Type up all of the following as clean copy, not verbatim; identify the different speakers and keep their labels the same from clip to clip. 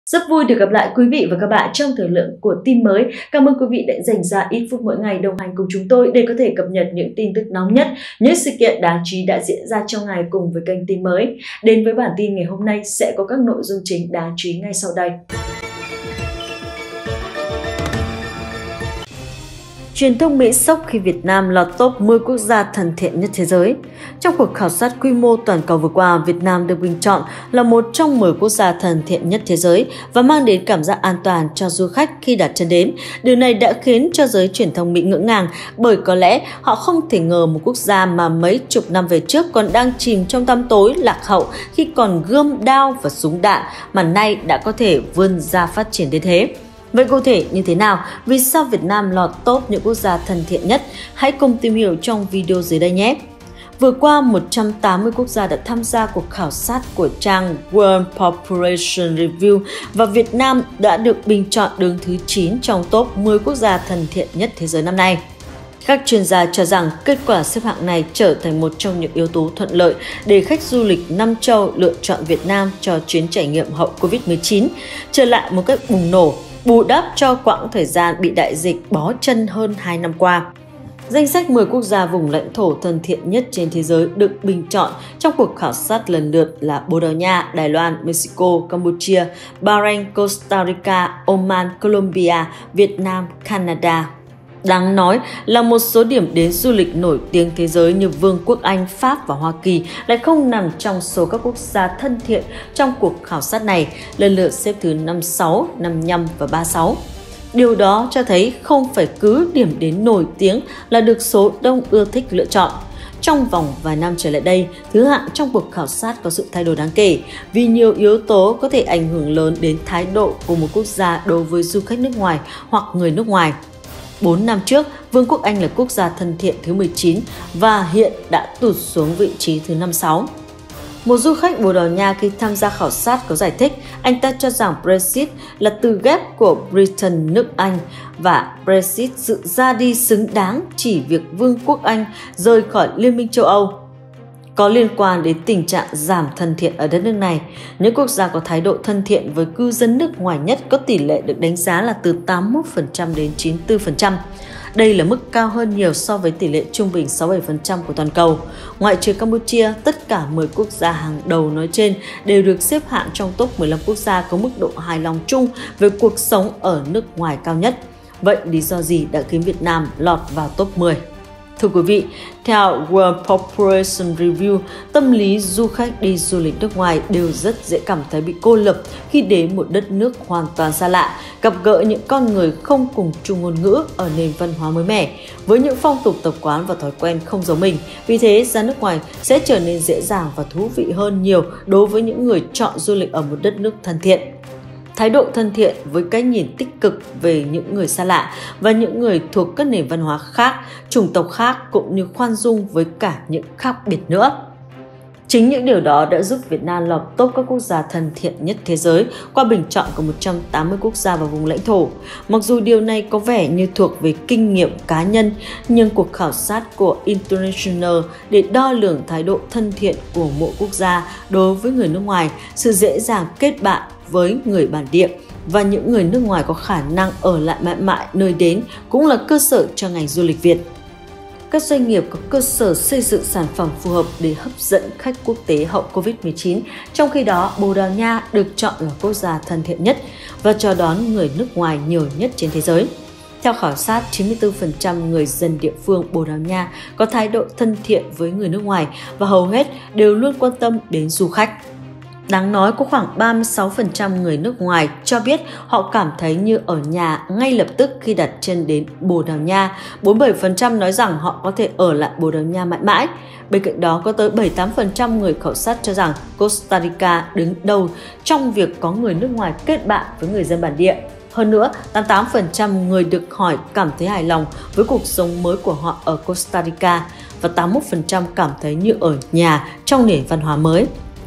Speaker 1: Rất vui được gặp lại quý vị và các bạn trong thời lượng của tin mới. Cảm ơn quý vị đã dành ra ít phút mỗi ngày đồng hành cùng chúng tôi để có thể cập nhật những tin tức nóng nhất, những sự kiện đáng chú ý đã diễn ra trong ngày cùng với kênh tin mới. Đến với bản tin ngày hôm nay sẽ có các nội dung chính đáng chú ý ngay sau đây. Truyền thông Mỹ sốc khi Việt Nam lọt top 10 quốc gia thân thiện nhất thế giới. Trong cuộc khảo sát quy mô toàn cầu vừa qua, Việt Nam được bình chọn là một trong 10 quốc gia thân thiện nhất thế giới và mang đến cảm giác an toàn cho du khách khi đặt chân đến. Điều này đã khiến cho giới truyền thông Mỹ ngỡ ngàng bởi có lẽ họ không thể ngờ một quốc gia mà mấy chục năm về trước còn đang chìm trong tăm tối lạc hậu khi còn gươm đao và súng đạn mà nay đã có thể vươn ra phát triển đến thế. Vậy cụ thể như thế nào? Vì sao Việt Nam lọt top những quốc gia thân thiện nhất? Hãy cùng tìm hiểu trong video dưới đây nhé! Vừa qua, 180 quốc gia đã tham gia cuộc khảo sát của trang World Population Review và Việt Nam đã được bình chọn đứng thứ 9 trong top 10 quốc gia thân thiện nhất thế giới năm nay. Các chuyên gia cho rằng kết quả xếp hạng này trở thành một trong những yếu tố thuận lợi để khách du lịch năm châu lựa chọn Việt Nam cho chuyến trải nghiệm hậu Covid-19, trở lại một cách bùng nổ, bù đắp cho quãng thời gian bị đại dịch bó chân hơn 2 năm qua. Danh sách 10 quốc gia vùng lãnh thổ thân thiện nhất trên thế giới được bình chọn trong cuộc khảo sát lần lượt là Bồ Đào Nha, Đài Loan, Mexico, Campuchia, Bahrain, Costa Rica, Oman, Colombia, Việt Nam, Canada. Đáng nói là một số điểm đến du lịch nổi tiếng thế giới như Vương quốc Anh, Pháp và Hoa Kỳ lại không nằm trong số các quốc gia thân thiện trong cuộc khảo sát này, lần lượt xếp thứ 56, 55 và 36. Điều đó cho thấy không phải cứ điểm đến nổi tiếng là được số đông ưa thích lựa chọn. Trong vòng vài năm trở lại đây, thứ hạng trong cuộc khảo sát có sự thay đổi đáng kể vì nhiều yếu tố có thể ảnh hưởng lớn đến thái độ của một quốc gia đối với du khách nước ngoài hoặc người nước ngoài. 4 năm trước, Vương quốc Anh là quốc gia thân thiện thứ 19 và hiện đã tụt xuống vị trí thứ 56. Một du khách Bồ Đào Nha khi tham gia khảo sát có giải thích, anh ta cho rằng Brexit là từ ghép của Britain nước Anh và Brexit sự ra đi xứng đáng chỉ việc Vương quốc Anh rời khỏi Liên minh châu Âu. Có liên quan đến tình trạng giảm thân thiện ở đất nước này, những quốc gia có thái độ thân thiện với cư dân nước ngoài nhất có tỷ lệ được đánh giá là từ 81% đến 94%. Đây là mức cao hơn nhiều so với tỷ lệ trung bình 67% của toàn cầu. Ngoại trừ Campuchia, tất cả 10 quốc gia hàng đầu nói trên đều được xếp hạng trong top 15 quốc gia có mức độ hài lòng chung về cuộc sống ở nước ngoài cao nhất. Vậy lý do gì đã khiến Việt Nam lọt vào top 10? Thưa quý vị, theo World Population Review, tâm lý du khách đi du lịch nước ngoài đều rất dễ cảm thấy bị cô lập khi đến một đất nước hoàn toàn xa lạ, gặp gỡ những con người không cùng chung ngôn ngữ ở nền văn hóa mới mẻ, với những phong tục tập quán và thói quen không giống mình. Vì thế, ra nước ngoài sẽ trở nên dễ dàng và thú vị hơn nhiều đối với những người chọn du lịch ở một đất nước thân thiện. Thái độ thân thiện với cái nhìn tích cực về những người xa lạ và những người thuộc các nền văn hóa khác, chủng tộc khác cũng như khoan dung với cả những khác biệt nữa. Chính những điều đó đã giúp Việt Nam lọt top các quốc gia thân thiện nhất thế giới qua bình chọn của 180 quốc gia và vùng lãnh thổ. Mặc dù điều này có vẻ như thuộc về kinh nghiệm cá nhân, nhưng cuộc khảo sát của International để đo lường thái độ thân thiện của mỗi quốc gia đối với người nước ngoài, sự dễ dàng kết bạn với người bản địa và những người nước ngoài có khả năng ở lại mãi mãi nơi đến cũng là cơ sở cho ngành du lịch Việt. Các doanh nghiệp có cơ sở xây dựng sản phẩm phù hợp để hấp dẫn khách quốc tế hậu Covid-19, trong khi đó Bồ Đào Nha được chọn là quốc gia thân thiện nhất và chào đón người nước ngoài nhiều nhất trên thế giới. Theo khảo sát, 94% người dân địa phương Bồ Đào Nha có thái độ thân thiện với người nước ngoài và hầu hết đều luôn quan tâm đến du khách. Đáng nói có khoảng 36% người nước ngoài cho biết họ cảm thấy như ở nhà ngay lập tức khi đặt chân đến Bồ Đào Nha. 47% nói rằng họ có thể ở lại Bồ Đào Nha mãi mãi. Bên cạnh đó có tới 78% người khảo sát cho rằng Costa Rica đứng đầu trong việc có người nước ngoài kết bạn với người dân bản địa. Hơn nữa, 88% người được hỏi cảm thấy hài lòng với cuộc sống mới của họ ở Costa Rica và 81% cảm thấy như ở nhà trong nền văn hóa mới.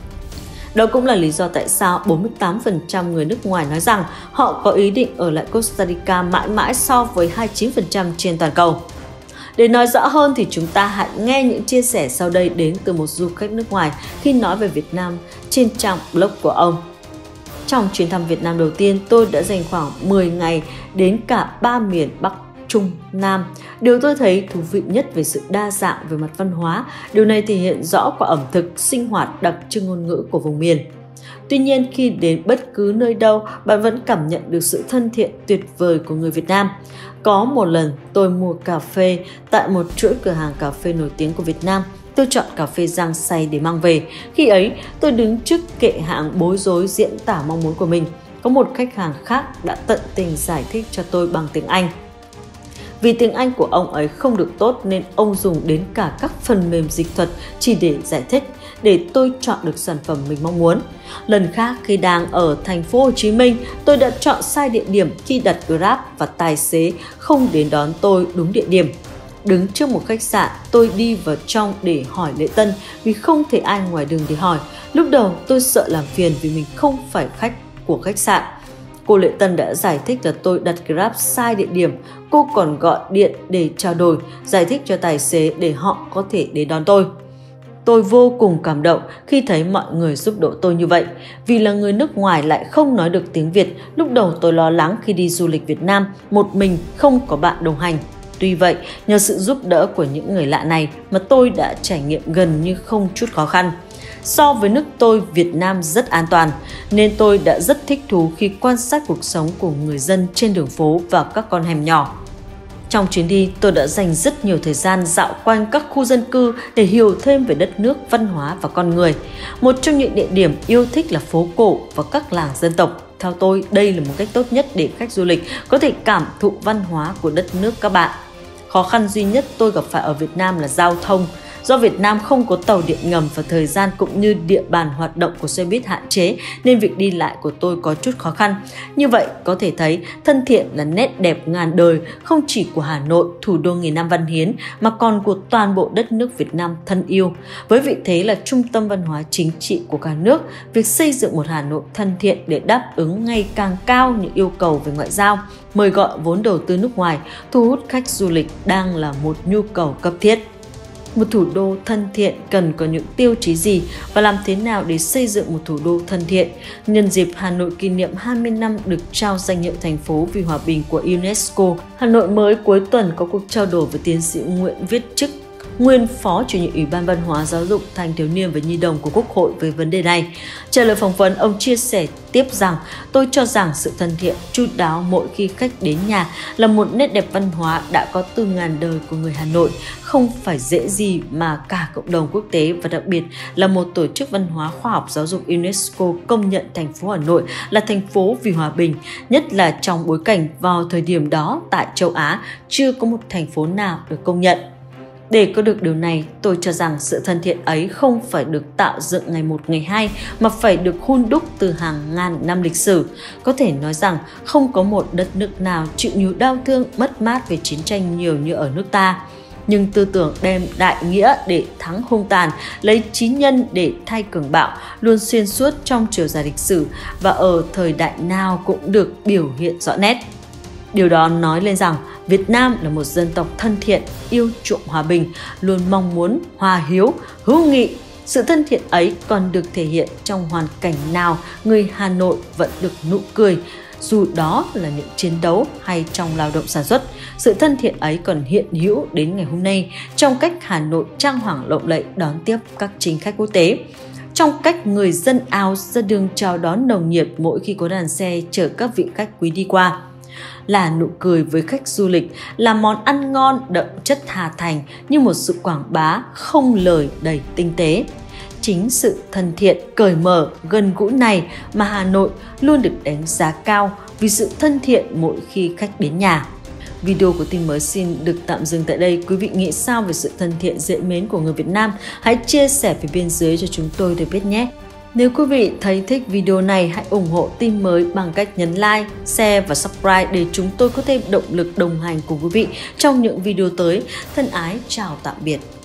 Speaker 1: Đó cũng là lý do tại sao 48% người nước ngoài nói rằng họ có ý định ở lại Costa Rica mãi mãi so với 29% trên toàn cầu. Để nói rõ hơn thì chúng ta hãy nghe những chia sẻ sau đây đến từ một du khách nước ngoài khi nói về Việt Nam trên trang blog của ông. Trong chuyến thăm Việt Nam đầu tiên, tôi đã dành khoảng 10 ngày đến cả 3 miền Bắc, Trung, Nam. Điều tôi thấy thú vị nhất về sự đa dạng về mặt văn hóa, điều này thể hiện rõ qua ẩm thực, sinh hoạt đặc trưng ngôn ngữ của vùng miền. Tuy nhiên, khi đến bất cứ nơi đâu, bạn vẫn cảm nhận được sự thân thiện tuyệt vời của người Việt Nam. Có một lần, tôi mua cà phê tại một chuỗi cửa hàng cà phê nổi tiếng của Việt Nam. Tôi chọn cà phê rang xay để mang về. Khi ấy, tôi đứng trước kệ hàng bối rối diễn tả mong muốn của mình. Có một khách hàng khác đã tận tình giải thích cho tôi bằng tiếng Anh. Vì tiếng Anh của ông ấy không được tốt nên ông dùng đến cả các phần mềm dịch thuật chỉ để giải thích, để tôi chọn được sản phẩm mình mong muốn. Lần khác khi đang ở thành phố Hồ Chí Minh, tôi đã chọn sai địa điểm khi đặt Grab và tài xế không đến đón tôi đúng địa điểm. Đứng trước một khách sạn, tôi đi vào trong để hỏi lễ tân vì không thể ai ngoài đường để hỏi. Lúc đầu tôi sợ làm phiền vì mình không phải khách của khách sạn. Cô lễ tân đã giải thích là tôi đặt Grab sai địa điểm. Cô còn gọi điện để trao đổi, giải thích cho tài xế để họ có thể đến đón tôi. Tôi vô cùng cảm động khi thấy mọi người giúp đỡ tôi như vậy. Vì là người nước ngoài lại không nói được tiếng Việt, lúc đầu tôi lo lắng khi đi du lịch Việt Nam, một mình không có bạn đồng hành. Tuy vậy, nhờ sự giúp đỡ của những người lạ này mà tôi đã trải nghiệm gần như không chút khó khăn. So với nước tôi, Việt Nam rất an toàn, nên tôi đã rất thích thú khi quan sát cuộc sống của người dân trên đường phố và các con hẻm nhỏ. Trong chuyến đi, tôi đã dành rất nhiều thời gian dạo quanh các khu dân cư để hiểu thêm về đất nước, văn hóa và con người. Một trong những địa điểm yêu thích là phố cổ và các làng dân tộc. Theo tôi, đây là một cách tốt nhất để khách du lịch có thể cảm thụ văn hóa của đất nước các bạn. Khó khăn duy nhất tôi gặp phải ở Việt Nam là giao thông. Do Việt Nam không có tàu điện ngầm và thời gian cũng như địa bàn hoạt động của xe buýt hạn chế nên việc đi lại của tôi có chút khó khăn. Như vậy, có thể thấy thân thiện là nét đẹp ngàn đời không chỉ của Hà Nội, thủ đô nghìn năm văn hiến mà còn của toàn bộ đất nước Việt Nam thân yêu. Với vị thế là trung tâm văn hóa chính trị của cả nước, việc xây dựng một Hà Nội thân thiện để đáp ứng ngày càng cao những yêu cầu về ngoại giao, mời gọi vốn đầu tư nước ngoài, thu hút khách du lịch đang là một nhu cầu cấp thiết. Một thủ đô thân thiện cần có những tiêu chí gì và làm thế nào để xây dựng một thủ đô thân thiện? Nhân dịp Hà Nội kỷ niệm 20 năm được trao danh hiệu thành phố vì hòa bình của UNESCO, Hà Nội mới cuối tuần có cuộc trao đổi với tiến sĩ Nguyễn Viết Chức, nguyên Phó Chủ nhiệm Ủy ban Văn hóa Giáo dục Thanh thiếu niên và Nhi đồng của Quốc hội về vấn đề này. Trả lời phỏng vấn, ông chia sẻ tiếp rằng: tôi cho rằng sự thân thiện, chu đáo mỗi khi khách đến nhà là một nét đẹp văn hóa đã có từ ngàn đời của người Hà Nội, không phải dễ gì mà cả cộng đồng quốc tế và đặc biệt là một tổ chức văn hóa khoa học giáo dục UNESCO công nhận thành phố Hà Nội là thành phố vì hòa bình, nhất là trong bối cảnh vào thời điểm đó tại châu Á chưa có một thành phố nào được công nhận. Để có được điều này, tôi cho rằng sự thân thiện ấy không phải được tạo dựng ngày một ngày hai mà phải được hun đúc từ hàng ngàn năm lịch sử. Có thể nói rằng không có một đất nước nào chịu nhiều đau thương, mất mát về chiến tranh nhiều như ở nước ta. Nhưng tư tưởng đem đại nghĩa để thắng hung tàn, lấy chí nhân để thay cường bạo luôn xuyên suốt trong chiều dài lịch sử và ở thời đại nào cũng được biểu hiện rõ nét. Điều đó nói lên rằng Việt Nam là một dân tộc thân thiện, yêu chuộng hòa bình, luôn mong muốn hòa hiếu, hữu nghị. Sự thân thiện ấy còn được thể hiện trong hoàn cảnh nào người Hà Nội vẫn được nụ cười, dù đó là những chiến đấu hay trong lao động sản xuất. Sự thân thiện ấy còn hiện hữu đến ngày hôm nay trong cách Hà Nội trang hoàng lộng lẫy đón tiếp các chính khách quốc tế, trong cách người dân ào ra đường chào đón nồng nhiệt mỗi khi có đoàn xe chở các vị khách quý đi qua. Là nụ cười với khách du lịch, là món ăn ngon đậm chất Hà Thành như một sự quảng bá không lời đầy tinh tế. Chính sự thân thiện, cởi mở, gần gũi này mà Hà Nội luôn được đánh giá cao vì sự thân thiện mỗi khi khách đến nhà. Video của tin mới xin được tạm dừng tại đây. Quý vị nghĩ sao về sự thân thiện dễ mến của người Việt Nam? Hãy chia sẻ phía bên dưới cho chúng tôi được biết nhé! Nếu quý vị thấy thích video này, hãy ủng hộ tin mới bằng cách nhấn like, share và subscribe để chúng tôi có thêm động lực đồng hành cùng quý vị trong những video tới. Thân ái, chào tạm biệt!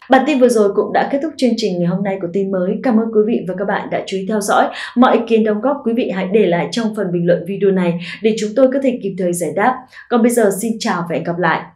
Speaker 1: Bản tin vừa rồi cũng đã kết thúc chương trình ngày hôm nay của Tin Mới. Cảm ơn quý vị và các bạn đã chú ý theo dõi. Mọi ý kiến đóng góp quý vị hãy để lại trong phần bình luận video này để chúng tôi có thể kịp thời giải đáp. Còn bây giờ xin chào và hẹn gặp lại.